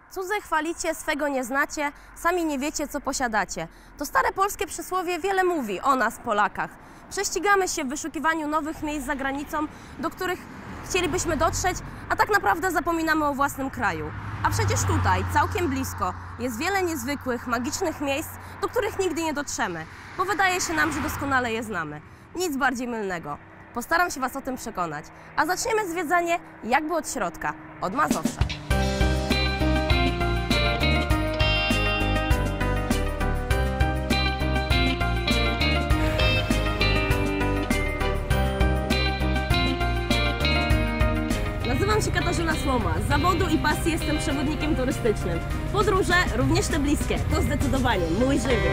Cudze chwalicie, swego nie znacie, sami nie wiecie, co posiadacie. To stare polskie przysłowie wiele mówi o nas, Polakach. Prześcigamy się w wyszukiwaniu nowych miejsc za granicą, do których chcielibyśmy dotrzeć, a tak naprawdę zapominamy o własnym kraju. A przecież tutaj, całkiem blisko, jest wiele niezwykłych, magicznych miejsc, do których nigdy nie dotrzemy, bo wydaje się nam, że doskonale je znamy. Nic bardziej mylnego. Postaram się Was o tym przekonać. A zaczniemy zwiedzanie jakby od środka, od Mazowsza. Nazywam się Katarzyna Słoma. Z zawodu i pasji jestem przewodnikiem turystycznym. Podróże, również te bliskie, to zdecydowanie mój żywioł.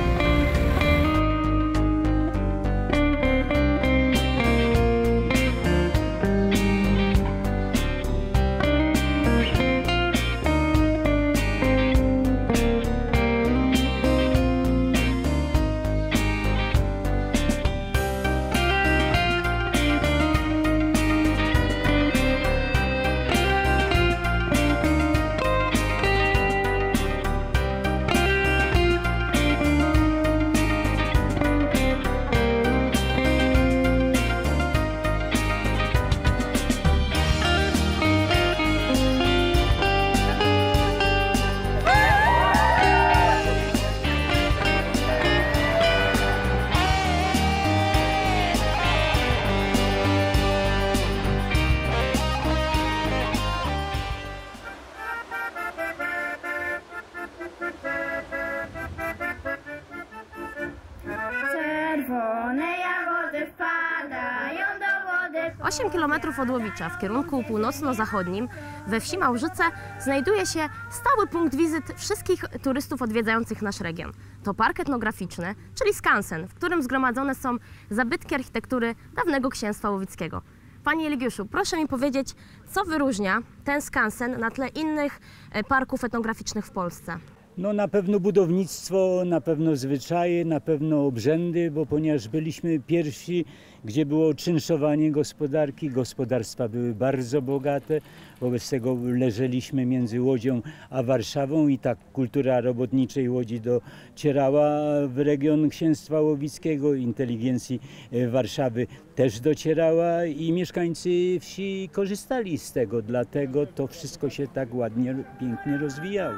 Czerwone jagody wpadają do wody. 8 km od Łowicza w kierunku północno-zachodnim we wsi Małżyce znajduje się stały punkt wizyt wszystkich turystów odwiedzających nasz region. To park etnograficzny, czyli skansen, w którym zgromadzone są zabytki architektury dawnego księstwa łowickiego. Panie Eligiuszu, proszę mi powiedzieć, co wyróżnia ten skansen na tle innych parków etnograficznych w Polsce? No na pewno budownictwo, na pewno zwyczaje, na pewno obrzędy, bo ponieważ byliśmy pierwsi, gdzie było czynszowanie gospodarki, gospodarstwa były bardzo bogate, wobec tego leżeliśmy między Łodzią a Warszawą i tak kultura robotniczej Łodzi docierała w region księstwa łowickiego, inteligencji Warszawy też docierała i mieszkańcy wsi korzystali z tego, dlatego to wszystko się tak ładnie, pięknie rozwijało.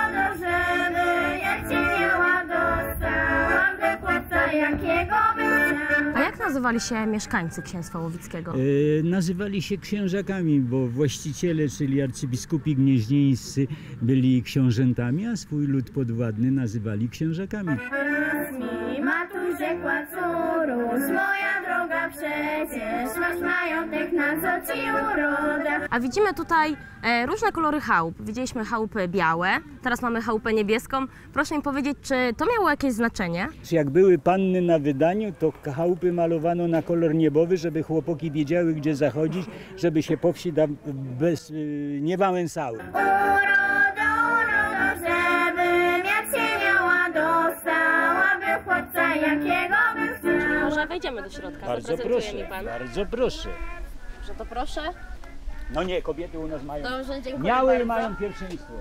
A jak nazywali się mieszkańcy księstwa łowickiego? Nazywali się księżakami, bo właściciele, czyli arcybiskupi gnieźnieńscy byli książętami, a swój lud podwładny nazywali księżakami. Matuś rzekła, córuś, moja droga, przecież masz majątek, na co ci uroda. A widzimy tutaj różne kolory chałup. Widzieliśmy chałupy białe, teraz mamy chałupę niebieską. Proszę mi powiedzieć, czy to miało jakieś znaczenie? Jak były panny na wydaniu, to chałupy malowano na kolor niebowy, żeby chłopaki wiedziały, gdzie zachodzić, żeby się po wsi nie wałęsały. Może wejdziemy do środka, bardzo proszę, mi pan. Bardzo proszę. Że to proszę. No nie, kobiety u nas mają. Dobrze, dziękuję miały bardzo. I mają pierwszeństwo.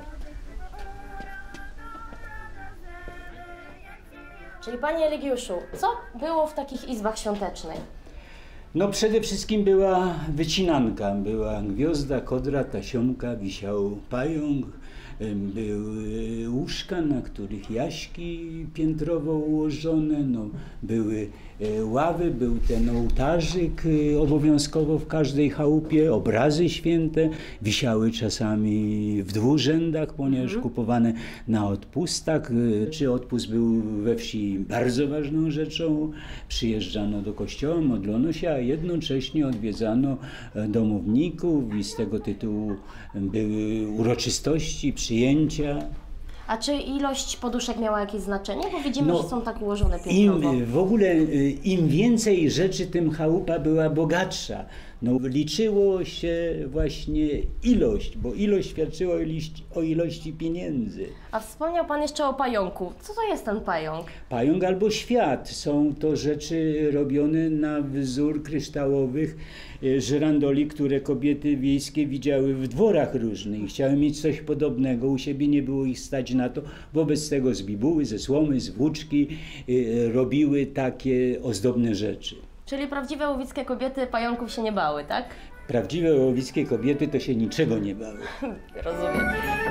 Czyli panie Eligiuszu, co było w takich izbach świątecznych? No przede wszystkim była wycinanka, była gwiazda, kodra, tasiomka, wisiał pająk, były łóżka, na których jaśki piętrowo ułożone, no, były ławy, był ten ołtarzyk obowiązkowo w każdej chałupie, obrazy święte, wisiały czasami w dwóch rzędach, ponieważ kupowane na odpustach. Czy odpust był we wsi bardzo ważną rzeczą, przyjeżdżano do kościoła, modlono się, a jednocześnie odwiedzano domowników i z tego tytułu były uroczystości, przyjęcia. A czy ilość poduszek miała jakieś znaczenie? Bo widzimy, że są tak ułożone piętrowo. W ogóle im więcej rzeczy, tym chałupa była bogatsza. No, liczyło się właśnie ilość, bo ilość świadczyła o ilości pieniędzy. A wspomniał Pan jeszcze o pająku. Co to jest ten pająk? Pająk albo świat. Są to rzeczy robione na wzór kryształowych żyrandoli, które kobiety wiejskie widziały w dworach różnych. Chciały mieć coś podobnego, u siebie nie było ich stać na to. Wobec tego z bibuły, ze słomy, z włóczki robiły takie ozdobne rzeczy. Czyli prawdziwe łowickie kobiety pająków się nie bały, tak? Prawdziwe łowickie kobiety to się niczego nie bały. Rozumiem.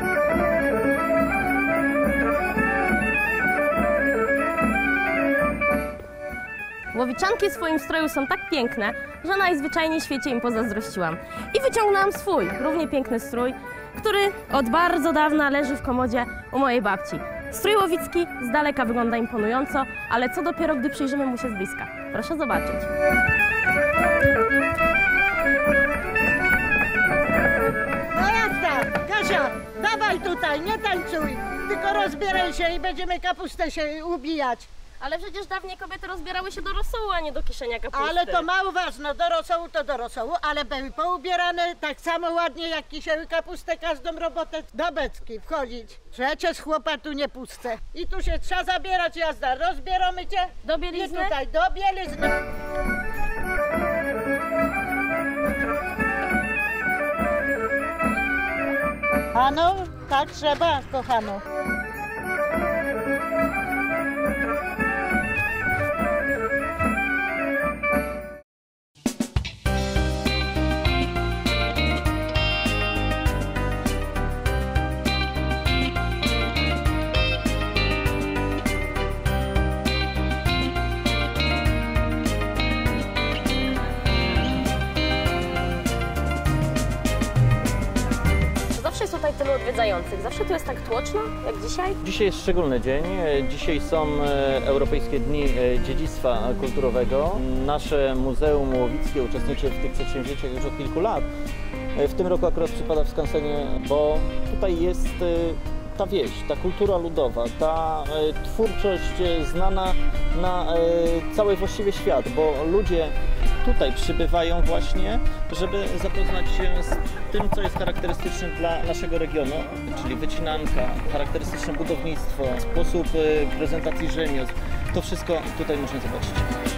Łowiczanki w swoim stroju są tak piękne, że najzwyczajniej w świecie im pozazdrościłam. I wyciągnęłam swój, równie piękny strój, który od bardzo dawna leży w komodzie u mojej babci. Strój łowicki z daleka wygląda imponująco, ale co dopiero, gdy przyjrzymy mu się z bliska. Proszę zobaczyć. No jasna, Kasia, dawaj tutaj, nie tańcuj, tylko rozbieraj się i będziemy kapustę się ubijać. Ale przecież dawniej kobiety rozbierały się do rosołu, a nie do kieszenia kapusty. Ale to mało ważne, do rosołu to do rosołu, ale były poubierane tak samo ładnie jak kisiały kapustę, każdą robotę do beczki wchodzić. Trzecie z chłopa tu nie puste. I tu się trzeba zabierać, jazda, rozbieramy cię. Do bielizny? I tutaj, do bielizny. Ano, tak trzeba, kochano. Zawsze jest tutaj tylu odwiedzających. Zawsze tu jest tak tłoczno, jak dzisiaj? Dzisiaj jest szczególny dzień. Dzisiaj są Europejskie Dni Dziedzictwa Kulturowego. Nasze Muzeum Łowickie uczestniczy w tych przedsięwzięciach już od kilku lat. W tym roku akurat przypada w skansenie, bo tutaj jest ta wieś, ta kultura ludowa, ta twórczość znana na cały właściwie świat, bo ludzie tutaj przybywają właśnie, żeby zapoznać się z tym, co jest charakterystyczne dla naszego regionu, czyli wycinanka, charakterystyczne budownictwo, sposób prezentacji rzemiosł. To wszystko tutaj można zobaczyć.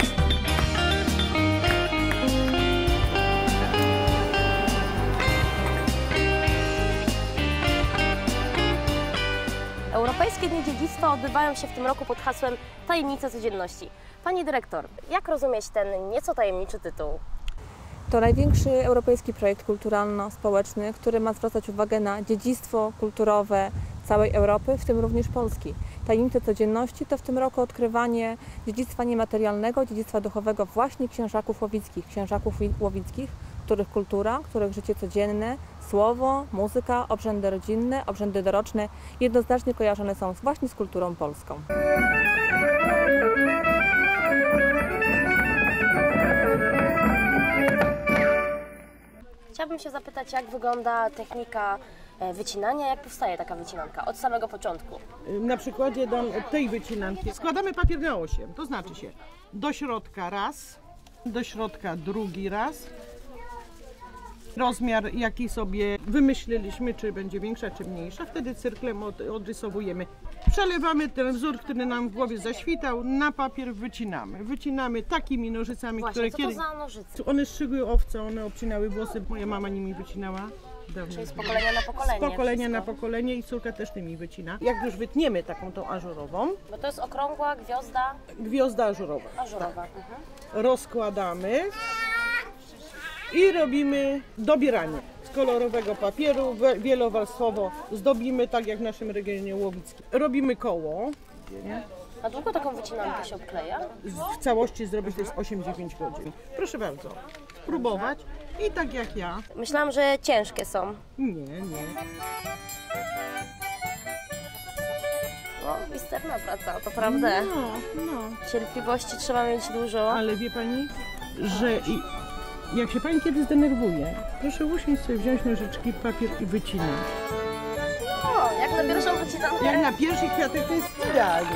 Europejskie Dni Dziedzictwa odbywają się w tym roku pod hasłem Tajemnice Codzienności. Pani dyrektor, jak rozumieć ten nieco tajemniczy tytuł? To największy europejski projekt kulturalno-społeczny, który ma zwracać uwagę na dziedzictwo kulturowe całej Europy, w tym również Polski. Tajemnice Codzienności to w tym roku odkrywanie dziedzictwa niematerialnego, dziedzictwa duchowego właśnie księżaków łowickich, których kultura, których życie codzienne, słowo, muzyka, obrzędy rodzinne, obrzędy doroczne jednoznacznie kojarzone są właśnie z kulturą polską. Chciałabym się zapytać, jak wygląda technika wycinania, jak powstaje taka wycinanka od samego początku? Na przykładzie tej wycinanki składamy papier na 8, to znaczy się do środka raz, do środka drugi raz. Rozmiar, jaki sobie wymyśliliśmy, czy będzie większa, czy mniejsza, wtedy cyrklem odrysowujemy. Przelewamy ten wzór, który nam w głowie zaświtał, na papier wycinamy. Wycinamy takimi nożycami, Właśnie, które co to za nożyce? One strzygły owce, one obcinały włosy, moja mama nimi wycinała. Dawno. Czyli z pokolenia na pokolenie? Z pokolenia wszystko. na pokolenie i córka też tymi wycina. Jak już wytniemy taką tą ażurową, Bo to jest okrągła gwiazda gwiazda ażurowa. ażurowa. Rozkładamy i robimy dobieranie z kolorowego papieru, wielowarstwowo zdobimy, tak jak w naszym regionie łowickim. Robimy koło. Nie? A długo taką wycinankę się obkleja? W całości zrobić to jest 8-9 godzin. Proszę bardzo, spróbować i tak jak ja. Myślałam, że ciężkie są. Nie. No, misterna praca, to prawda. No. Cierpliwości trzeba mieć dużo. Ale wie pani, że jak się pani kiedy zdenerwuje, proszę usiąść sobie, wziąć nożyczki, papier i wycinać. No, jak na pierwszą wycinankę. Jak na pierwszy kwiatek to jest idealnie.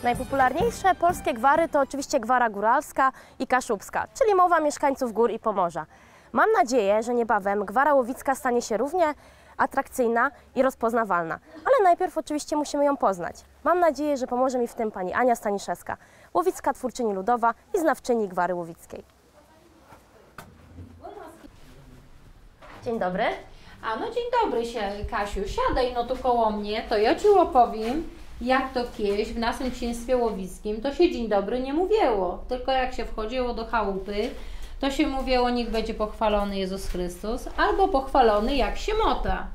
Najpopularniejsze polskie gwary to oczywiście gwara góralska i kaszubska, czyli mowa mieszkańców gór i Pomorza. Mam nadzieję, że niebawem gwara łowicka stanie się równie atrakcyjna i rozpoznawalna, ale najpierw oczywiście musimy ją poznać. Mam nadzieję, że pomoże mi w tym pani Ania Staniszewska, łowicka twórczyni ludowa i znawczyni gwary łowickiej. Dzień dobry. A no dzień dobry Kasiu, siadaj no tu koło mnie, to ja Ci opowiem, jak to kiedyś w naszym księstwie łowickim to się dzień dobry nie mówiło, tylko jak się wchodziło do chałupy, to się mówiło niech będzie pochwalony Jezus Chrystus, albo pochwalony jak się mota.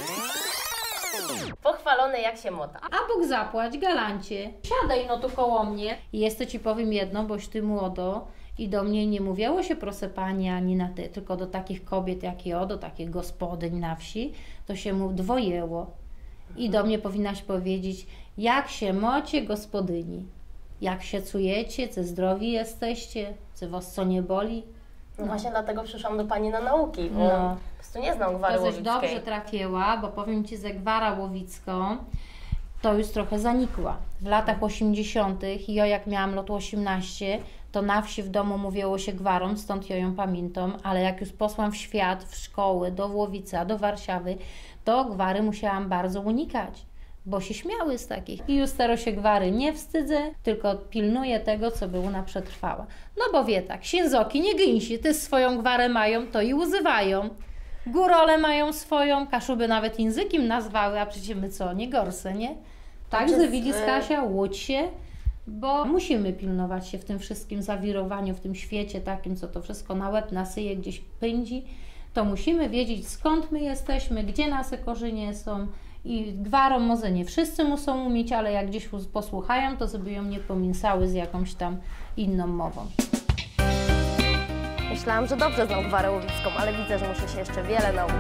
Pochwalony jak się mota. A Bóg zapłać, galancie. Siadaj no tu koło mnie i jeszcze Ci powiem jedno, boś Ty młodo i do mnie nie mówiło się proszę Pani ani na Ty, tylko do takich kobiet jak ja, do takich gospodyń na wsi, to się mu dwojęło. I do mnie powinnaś powiedzieć, jak się mocie gospodyni, jak się czujecie, czy zdrowi jesteście, czy was co nie boli. No właśnie dlatego przyszłam do pani na nauki, bo po prostu nie znam gwary to łowickiej. dobrze trafiła, bo powiem Ci, że gwara łowicką to już trochę zanikła. W latach 80. ja jak miałam lat 18, to na wsi w domu mówiło się gwarą, stąd ja ją pamiętam, ale jak już posłam w świat, w szkoły, do Włowica, do Warszawy, to gwary musiałam bardzo unikać, bo się śmiały z takich. I już teraz się gwary nie wstydzę, tylko pilnuję tego, co by ona przetrwała. No bo wie tak, księdzoki nie gęsi, ty swoją gwarę mają, to i uzywają. Górole mają swoją, kaszuby nawet językiem nazwały, a przecież my co, nie gorsze, nie? Także widzisz Kasia, łódź się, bo musimy pilnować się w tym wszystkim zawirowaniu, w tym świecie takim, co to wszystko na łeb, na syję gdzieś pędzi, to musimy wiedzieć, skąd my jesteśmy, gdzie nasze korzenie są i gwarą może nie wszyscy muszą umieć, ale jak gdzieś posłuchają, to sobie ją nie pomięsały z jakąś tam inną mową. Myślałam, że dobrze znam gwarę łowicką, ale widzę, że muszę się jeszcze wiele nauczyć.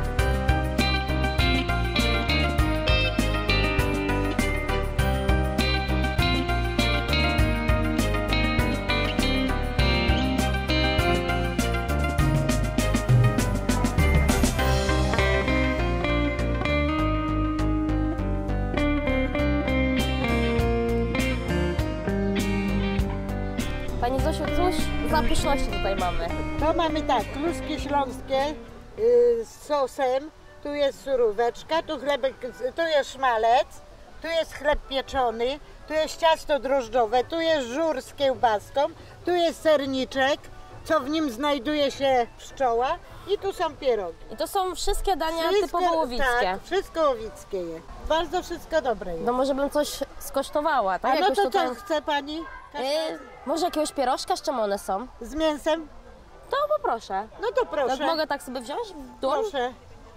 Pani Zosiu, cóż za pyszności tutaj mamy? To mamy tak, kluski śląskie z sosem, tu jest suróweczka, tu chlebek, tu jest szmalec, tu jest chleb pieczony, tu jest ciasto drożdżowe, tu jest żur z kiełbaską, tu jest serniczek, co w nim znajduje się pszczoła i tu są pierogi. I to są wszystkie dania typowo łowickie. Tak, wszystko łowickie jest. Bardzo wszystko dobre jest. No może bym coś skosztowała, tak? A no Jakoś to tutaj... co chce pani? Może jakiegoś pierożka, z czym one są? Z mięsem? To poproszę. No to proszę. Mogę tak sobie wziąć w dłoń? Proszę.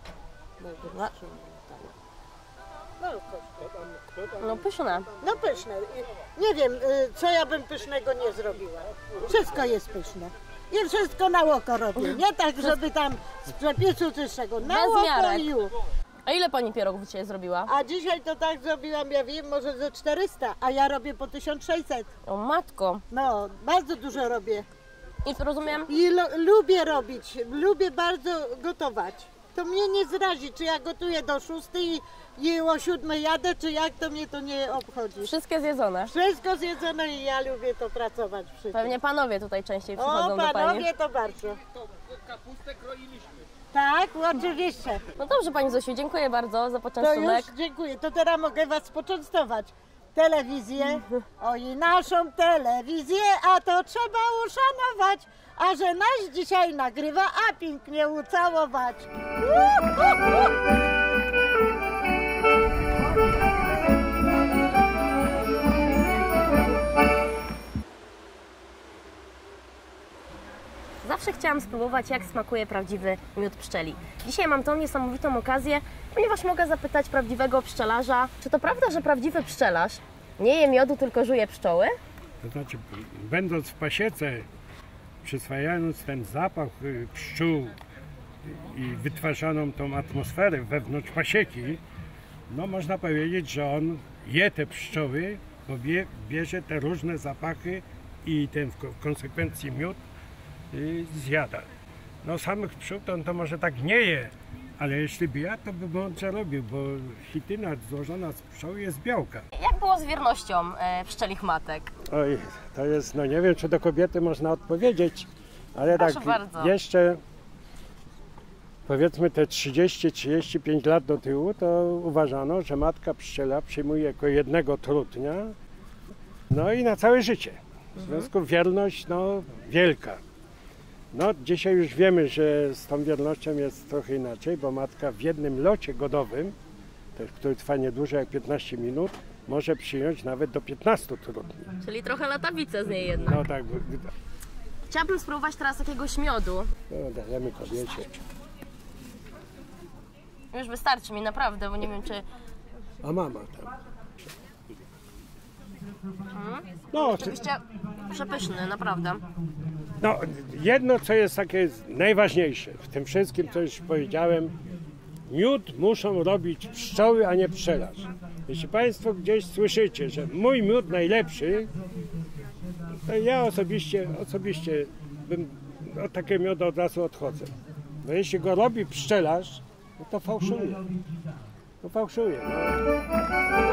No pyszne. No pyszne. Nie wiem, co ja bym pysznego nie zrobiła. Wszystko jest pyszne. I wszystko na oko robię. Nie tak, żeby tam z przepisu czy z czego. Na Bez oko miarek. i już. A ile pani pierogów dzisiaj zrobiła? A dzisiaj to tak zrobiłam, ja wiem, może ze 400, a ja robię po 1600. O matko. No, bardzo dużo robię. I rozumiem? I lubię robić, lubię bardzo gotować. To mnie nie zrazi, czy ja gotuję do 6 i o 7 jadę, czy jak, to mnie to nie obchodzi. Wszystkie zjedzone. Wszystko zjedzone i ja lubię to pracować przy tym. Pewnie panowie tutaj częściej przychodzą O, do pani. panowie to bardzo. Kapustę kroiliśmy. Tak, oczywiście. No dobrze pani Zosiu, dziękuję bardzo za To poczęstunek. już dziękuję. To teraz mogę was poczęstować. Telewizję, oj naszą telewizję, a to trzeba uszanować. A że nasz dzisiaj nagrywa, a pięknie ucałować. Zawsze chciałam spróbować, jak smakuje prawdziwy miód pszczeli. Dzisiaj mam tą niesamowitą okazję, ponieważ mogę zapytać prawdziwego pszczelarza, czy to prawda, że prawdziwy pszczelarz nie je miodu, tylko żuje pszczoły? To znaczy, będąc w pasiece, przyswajając ten zapach pszczół i wytwarzaną tą atmosferę wewnątrz pasieki, no można powiedzieć, że on je te pszczoły, bo bierze te różne zapachy i ten w konsekwencji miód zjada. No samych pszczół to może tak nie je, Ale jeśli by ja, to by mądrze robił, bo chityna złożona z pszczoły jest białka. Jak było z wiernością pszczelich matek? Oj, to jest, no nie wiem, czy do kobiety można odpowiedzieć, ale Proszę tak bardzo. jeszcze powiedzmy te 30-35 lat do tyłu, to uważano, że matka pszczela przyjmuje jako jednego trutnia, no i na całe życie. W związku wierność, no wielka. No dzisiaj już wiemy, że z tą wiernością jest trochę inaczej, bo matka w jednym locie godowym, który trwa nie dłużej jak 15 minut, może przyjąć nawet do 15 trutni. Czyli trochę latawice z niej jednak. No tak. Chciałabym spróbować teraz jakiegoś miodu. No, dajemy kobiecie. Już wystarczy mi naprawdę, bo nie wiem czy... A mama tam. No, Oczywiście przepyszny, naprawdę. no, jedno co jest takie najważniejsze w tym wszystkim, co już powiedziałem, miód muszą robić pszczoły, a nie pszczelarz. Jeśli Państwo gdzieś słyszycie, że mój miód najlepszy, to ja osobiście bym od takiego miodu od razu odchodzę. Bo jeśli go robi pszczelarz, no to fałszuje. To fałszuje. No.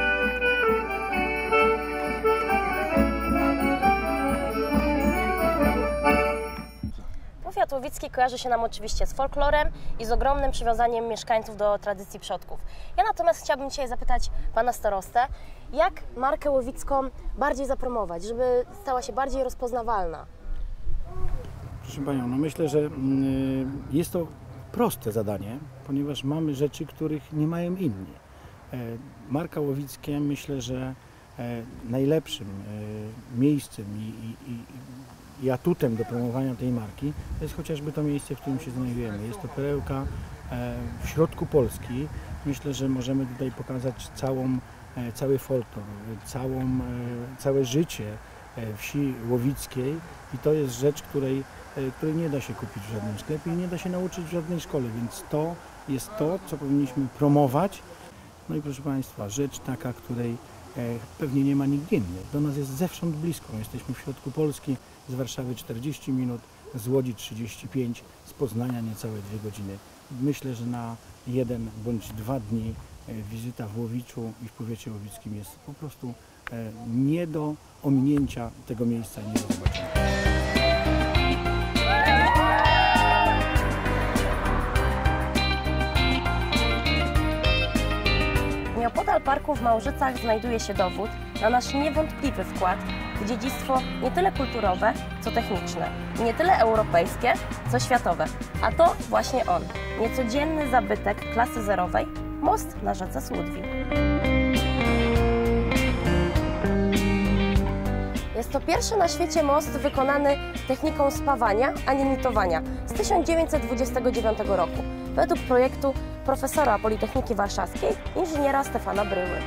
Powiat łowicki kojarzy się nam oczywiście z folklorem i z ogromnym przywiązaniem mieszkańców do tradycji przodków. Ja natomiast chciałabym dzisiaj zapytać Pana starostę, jak markę łowicką bardziej zapromować, żeby stała się bardziej rozpoznawalna? Proszę Panią, no myślę, że jest to proste zadanie, ponieważ mamy rzeczy, których nie mają inni. Marka Łowickie, myślę, że najlepszym miejscem i atutem do promowania tej marki to jest chociażby to miejsce, w którym się znajdujemy. Jest to perełka w środku Polski. Myślę, że możemy tutaj pokazać cały folklor, całe życie wsi łowickiej i to jest rzecz, której nie da się kupić w żadnym sklepie i nie da się nauczyć w żadnej szkole, więc to jest to, co powinniśmy promować. No i proszę Państwa, rzecz taka, której pewnie nie ma nigdzie innej. Do nas jest zewsząd blisko. Jesteśmy w środku Polski, z Warszawy 40 minut, z Łodzi 35, z Poznania niecałe 2 godziny. Myślę, że na 1 bądź 2 dni wizyta w Łowiczu i w powiecie łowickim jest po prostu nie do ominięcia tego miejsca i nie do zobaczenia. Nieopodal parku w Małżycach znajduje się dowód na nasz niewątpliwy wkład w dziedzictwo nie tyle kulturowe, co techniczne, i nie tyle europejskie, co światowe. A to właśnie on, niecodzienny zabytek klasy zerowej, most na rzece Słudwi. Jest to pierwszy na świecie most wykonany techniką spawania, a nie nitowania z 1929 roku, według projektu profesora Politechniki Warszawskiej, inżyniera Stefana Bryły.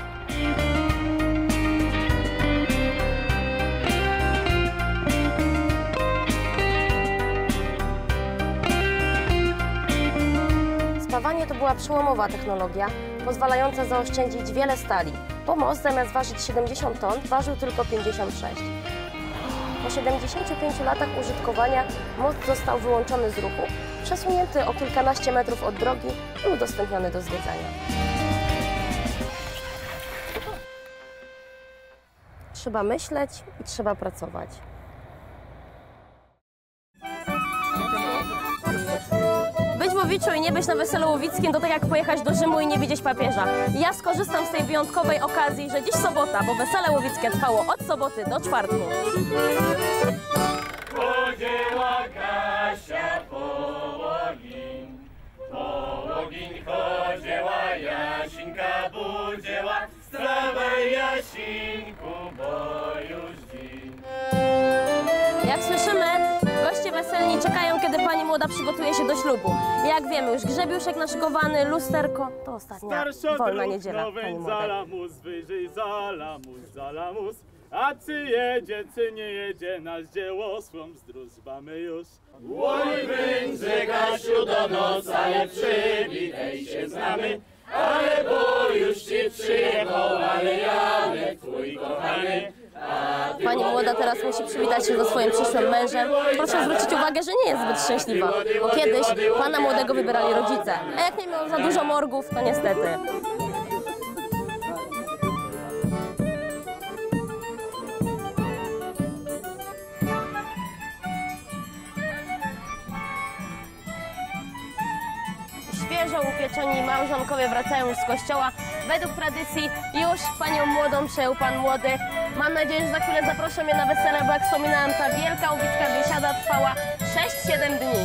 Spawanie to była przełomowa technologia, pozwalająca zaoszczędzić wiele stali, bo most zamiast ważyć 70 ton, ważył tylko 56. Po 75 latach użytkowania most został wyłączony z ruchu, przesunięty o kilkanaście metrów od drogi i udostępniony do zwiedzania. Trzeba myśleć i trzeba pracować. Być w Łowiczu i nie być na weselu łowickim to tak jak pojechać do Rzymu i nie widzieć papieża. Ja skorzystam z tej wyjątkowej okazji, że dziś sobota, bo wesele łowickie trwało od soboty do czwartku. Chodziła Kasia po ogień chodziła, Jasinka budziła, wstawaj Jasinku, bo już dzień. Jak słyszymy, goście weselni czekają, kiedy pani młoda przygotuje się do ślubu. Jak wiemy, już grzebiuszek naszykowany, lusterko, to ostatnia wolna niedziela pani młodej. Zalamus, wyżej zalamus, a czy jedzie, czy nie jedzie, nasz dziełosłom zdróżbamy już. Oj, będzie Kasiu do nocy, ale przywitej się znamy, ale bo już ci przyjechał, ale Janek twój kochany, Pani młoda teraz musi przywitać się ze swoim przyszłym mężem. Proszę zwrócić uwagę, że nie jest zbyt szczęśliwa, bo kiedyś pana młodego wybierali rodzice, a jak nie miał za dużo morgów, to niestety. Świeżo upieczeni małżonkowie wracają już z kościoła. Według tradycji już panią młodą przejął pan młody. Mam nadzieję, że za chwilę zaproszę mnie na wesele, bo jak wspominałam, ta wielka łowicka biesiada trwała 6-7 dni.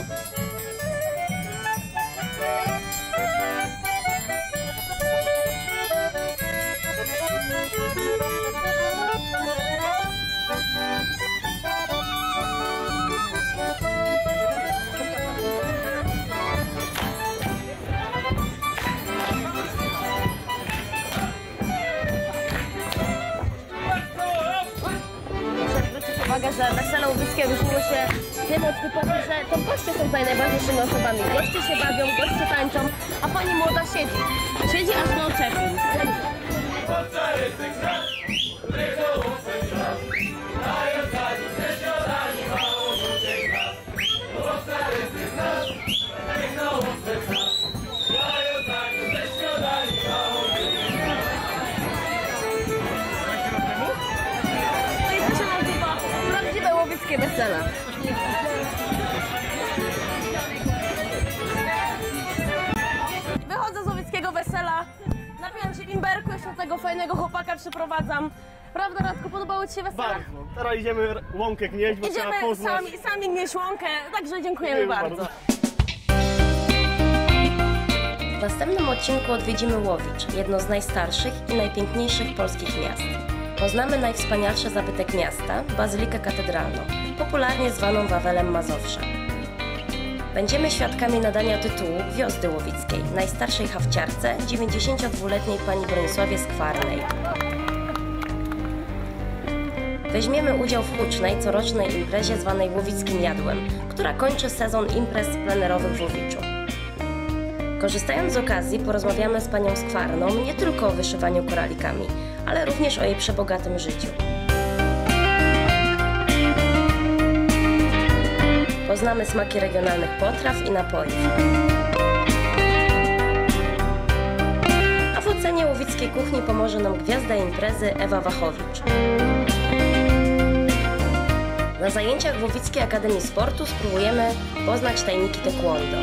Uwaga, że wesele łowickie różniło się tym od typowych, że to goście są tutaj najważniejszymi osobami. Goście się bawią, goście tańczą, a pani młoda siedzi. Siedzi aż do oczepin. Wesela. Wychodzę z łowickiego wesela, napijam się bimberku, jeszcze tego fajnego chłopaka przyprowadzam. Prawda, Radku, podobało ci się wesela? Bardzo. Teraz idziemy łąkę gnieść, bo trzeba poznać. Sami gnieść łąkę, także dziękujemy bardzo. W następnym odcinku odwiedzimy Łowicz, jedno z najstarszych i najpiękniejszych polskich miast. Poznamy najwspanialszy zabytek miasta, Bazylikę Katedralną, popularnie zwaną Wawelem Mazowsza. Będziemy świadkami nadania tytułu Gwiazdy Łowickiej, najstarszej hafciarce, 92-letniej pani Bronisławie Skwarnej. Weźmiemy udział w hucznej, corocznej imprezie zwanej Łowickim Jadłem, która kończy sezon imprez plenerowych w Łowiczu. Korzystając z okazji, porozmawiamy z panią Skwarną nie tylko o wyszywaniu koralikami, ale również o jej przebogatym życiu. Poznamy smaki regionalnych potraw i napojów. A w ocenie łowickiej kuchni pomoże nam gwiazda imprezy Ewa Wachowicz. Na zajęciach w Łowickiej Akademii Sportu spróbujemy poznać tajniki taekwondo.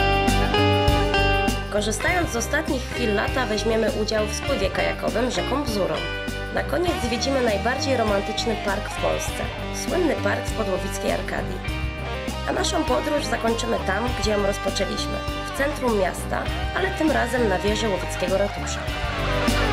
Korzystając z ostatnich chwil lata, weźmiemy udział w spływie kajakowym rzeką Bzurą. Na koniec zwiedzimy najbardziej romantyczny park w Polsce, słynny park w podłowickiej Arkadii. A naszą podróż zakończymy tam, gdzie ją rozpoczęliśmy, w centrum miasta, ale tym razem na wieży łowickiego ratusza.